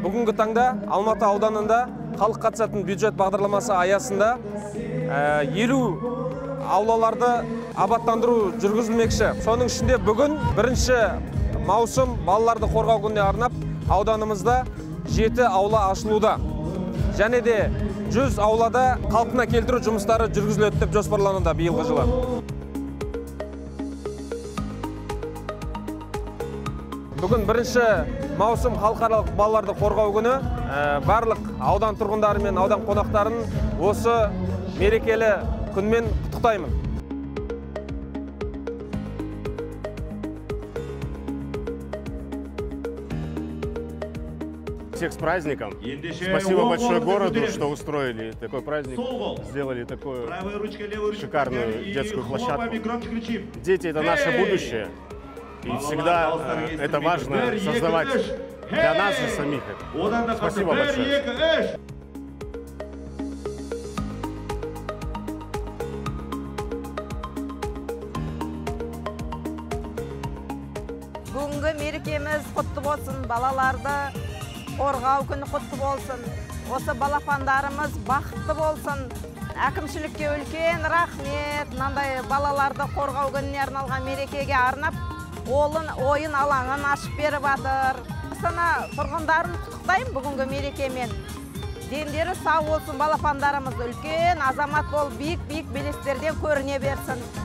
Бүгінгі таңда Алматы ауданында халық қатысатын бюджет бағдарламасы аясында 50 аулаларды абаттандыру жүргізілмекші. Соның ішінде бүгін 1 маусым балаларды қорғау күніне арнап ауданымызда 7 аула ашылуда. Және де 100 аулада қалпына келтіру жұмыстары жүргізіледі деп жоспарлануда биылғы жылы. Бүгін 1 маусым халықаралық балаларды қорғау күні. Барлық аудан тұрғындары мен аудан қонақтарын осы мерекелі күнмен құттықтаймын. Всех с праздником. Спасибо большое городу, что устроили такой праздник, сделали такую шикарную детскую площадку. Дети — это наше будущее, и всегда это важно создавать для нас же самих. Спасибо большое. Бүгінгі мерекеміз құтты болсын, балаларды қорғау күні құтты болсын. Осы балапандарымыз бақытты болсын. Әкімшілікке үлкен рахмет. Мынандай балаларды қорғау күніне арналған мерекеге арнап, ойын алаңын ашып беріп жатыр. Астана тұрғындарын құттықтаймын бүгінгі мерекемен. Дендері сау болсын, балапандарымыз үлкен азамат болып, биік белестерден көріне берсін.